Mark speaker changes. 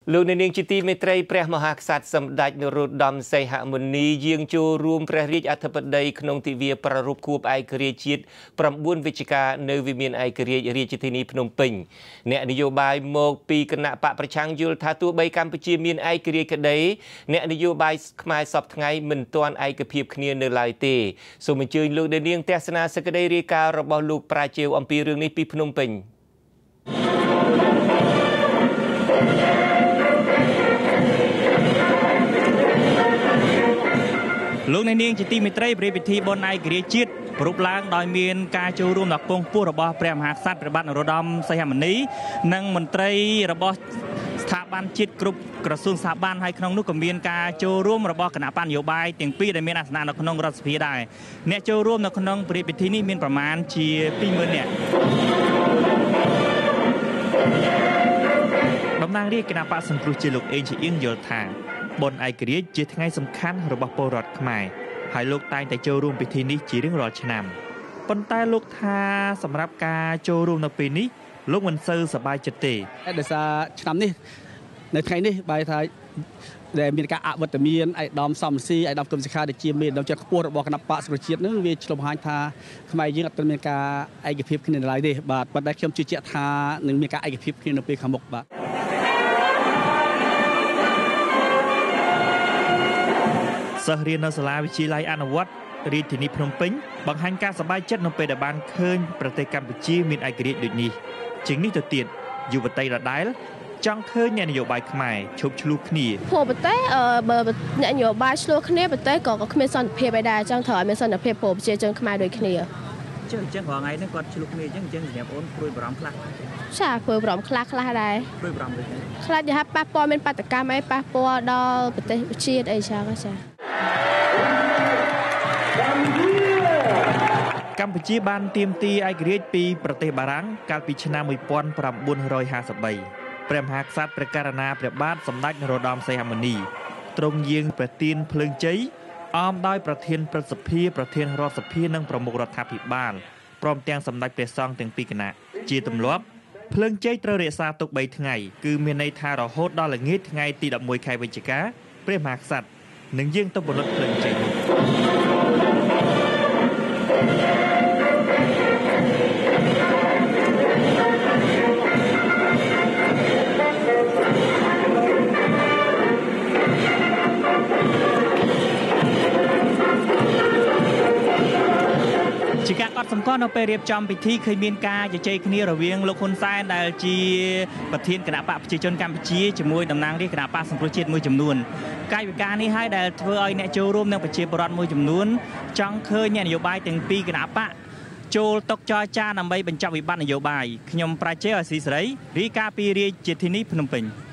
Speaker 1: លោកនាងជាទីមេត្រីព្រះមហាក្សត្រសម្ដេចនរោត្តមសីហមុនីយាងចូលរួមព្រះរាជអធិបតីក្នុងទិវាប្រារព្ធខួបឯករាជ្យជាតិ9វិច្ឆិកានៅវិមានឯករាជ្យរាជធានីភ្នំពេញអ្នកនយោបាយមកពីគណៈបកប្រឆាំងយល់ថាទោះបីកម្ពុជាមានឯករាជ្យក្តីអ្នកនយោបាយខ្មែរសពថ្ងៃមិនទាន់ឯកភាពគ្នានៅឡើយទេសូមអញ្ជើញលោកនាងទស្សនាសេចក្តីរាយការណ៍របស់លោកប្រាជេវអំពីរឿងនេះពីភ្នំពេញ
Speaker 2: លោកនាងជាទីមេត្រីព្រះពិធីបុណ្យឯករាជ្យជាតិប្រពឡើងដោយមានការចូលរួមដ៏ខ្ពង់ខ្ពស់របស់ព្រះមហាក្សត្រព្រះបាទនរោត្តមសីហមុនីនិងមន្ត្រីរបស់ស្ថាប័នជាតិគ្រប់ក្រសួងស្ថាប័នហើយក្នុងនោះក៏មានការចូលរួមរបស់គណៈបញ្ញនយោបាយទាំងពីរដែលមានអាសនៈនៅក្នុងរដ្ឋសភាដែរអ្នកចូលរួមនៅក្នុងព្រះពិធីនេះមានប្រមាណជា 20,000 នាក់តំណាងរាជគណៈបកសង្គ្រោះជាតិលោកអេងជាអៀងយល់ថាបុណ្យឯករាជ្យជាថ្ងៃសំខាន់របស់ពលរដ្ឋខ្មែរហើយលោកតែងតែចូលរួមពិធីនេះជារៀងរាល់ឆ្នាំប៉ុន្តែលោកថាសម្រាប់ការចូលរួមនៅពេលនេះលោកមិនសូវសប្បាយចិត្តទេ
Speaker 3: ដោយសារឆ្នាំនេះនៅថ្ងៃនេះបែរថាដែលមានការអវត្តមានឯកឧត្តមសំស៊ីឯកឧត្តមកឹមសុខាដែលជាមេដឹកនាំជាខ្ពស់របស់គណៈបកសង្គ្រោះជាតិនឹងវាឆ្លុះបង្ហាញថាខ្មែរយើងអត់ទាន់មានការឯកភាពគ្នានៅឡើយទេបាទប៉ុន្តែខ្ញុំជឿជាក់ថានឹងមានការឯកភាពគ្នានៅពេលខាងមុខបាទ
Speaker 2: សិស្សរៀននៅសាលាវិទ្យាល័យអនុវត្តរាជធានីភ្នំពេញបង្ហាញការសប្បាយចិត្តនៅពេលដែលបានឃើញប្រទេសកម្ពុជាមានឯករាជ្យដូចនេះជាងនេះទៅទៀតយុវតីដដែលចង់ឃើញអ្នកនយោបាយខ្មែរឈប់ឆ្លោះគ្នា
Speaker 4: ព្រោះប្រទេសបើអ្នកនយោបាយឆ្លោះគ្នាប្រទេសក៏គ្មានសន្តិភាពឯដែរចង់ត្រូវឲ្យមានសន្តិភាពព្រោះប្រជាជនខ្មែរដូចគ្នា
Speaker 2: ចឹងរាល់ថ្ងៃនេះគាត់ឆ្លោះគ្នាចឹងសម្រាប់អូនព្រួយបារម្ភខ្លះ
Speaker 4: ចាព្រួយបារម្ភខ្លះដែរ
Speaker 2: ព្រួយបារម្ភដូចនេះ
Speaker 4: ខ្លាចថាប៉ះពាល់មានបាតកម្មអីប៉ះពាល់ដល់ប្រទេសជាតិអីចា
Speaker 2: កម្ពុជាបានទាមទារឯករាជ្យពីប្រទេសបារាំងកាលពីឆ្នាំ1953ព្រះមហាក្សត្រព្រះករុណាព្រះបាទសម្ដេចនរោត្តមសីហមុនីទ្រង់យាងប្រទានភ្លើងជ័យអមដោយប្រធានព្រឹទ្ធសភាប្រធានរដ្ឋសភានិងប្រមុខរដ្ឋាភិបាលព្រមទាំងសម្ដេចព្រះសង្ឃទាំងពីរគណៈជាទម្លាប់ភ្លើងជ័យត្រូវរក្សាទុក3ថ្ងៃគឺមានន័យថារហូតដល់ល្ងាចថ្ងៃទី11ខែវិច្ឆិកាព្រះមហាក្សត្រនឹងយាងទៅផលិតភ្លើងជ័យជាការកត់សម្គាល់នៅពេលរៀបចំពិធីឃើញមានការជជែកគ្នារវាងលោកហ៊ុនសែនដែលជាប្រធានគណៈបកប្រជាជនកម្ពុជាជាមួយតំណាងរាជគណៈបកសង្គ្រោះជាតិមួយចំនួនកាយវិការនេះហើយដែលធ្វើឲ្យអ្នកចូលរួមនិងប្រជាពលរដ្ឋមួយចំនួនចង់ឃើញអ្នកនយោបាយទាំងពីរគណៈបកចូលតុចរចាដើម្បីបញ្ចប់វិបត្តិនយោបាយខ្ញុំប្រាជេអស៊ីសេរីរាយការណ៍ពីរាជធានីភ្នំពេញ